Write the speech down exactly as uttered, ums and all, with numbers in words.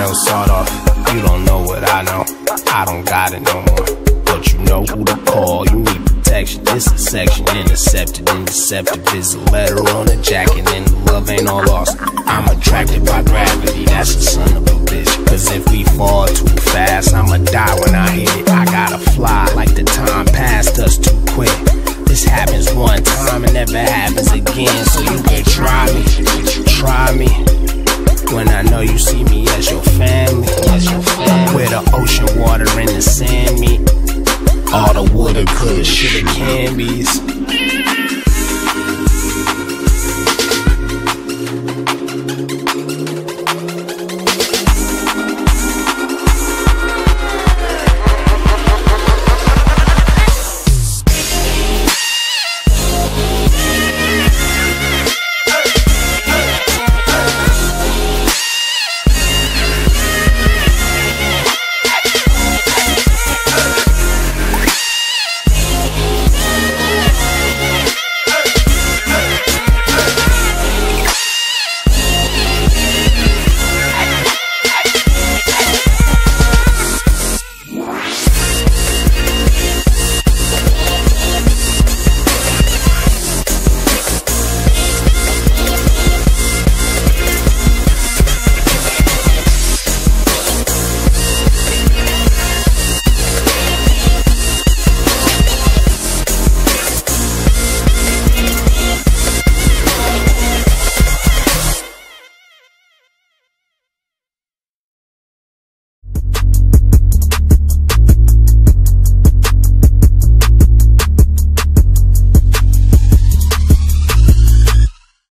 done sawed off. You don't know what I know. I don't got it no more. But you know who to call. You need protection. This is section intercepted. Interceptive is a letter on a jacket, and the love ain't all lost. I'm attracted by gravity. That's a son of a bitch. Cause if we fall too fast, I'ma die when I hit it. I gotta fly like the time passed us too quick. This happens one time and never happens again. So